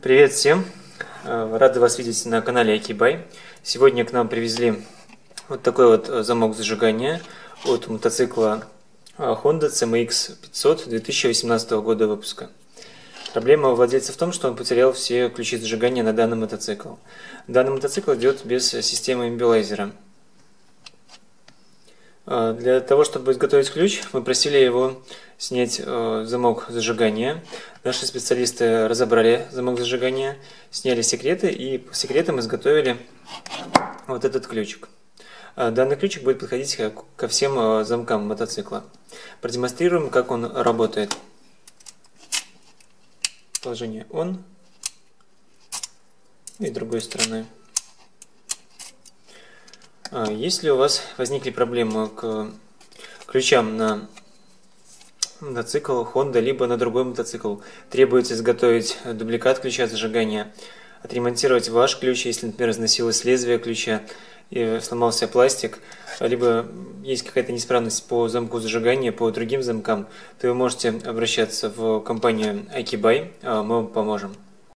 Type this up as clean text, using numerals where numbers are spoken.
Привет всем! Рады вас видеть на канале Акибай. Сегодня к нам привезли вот такой вот замок зажигания от мотоцикла Honda CMX 500 2018 года выпуска. Проблема у владельца в том, что он потерял все ключи зажигания на данный мотоцикл. Данный мотоцикл идет без системы имбилайзера. Для того, чтобы изготовить ключ, мы просили его снять замок зажигания. Наши специалисты разобрали замок зажигания, сняли секреты и по секретам изготовили вот этот ключик. Данный ключик будет подходить ко всем замкам мотоцикла. Продемонстрируем, как он работает. Положение on и с другой стороны. Если у вас возникли проблемы к ключам на мотоцикл Honda, либо на другой мотоцикл, требуется изготовить дубликат ключа зажигания, отремонтировать ваш ключ, если, например, износилось лезвие ключа и сломался пластик, либо есть какая-то неисправность по замку зажигания, по другим замкам, то вы можете обращаться в компанию Акибай, мы вам поможем.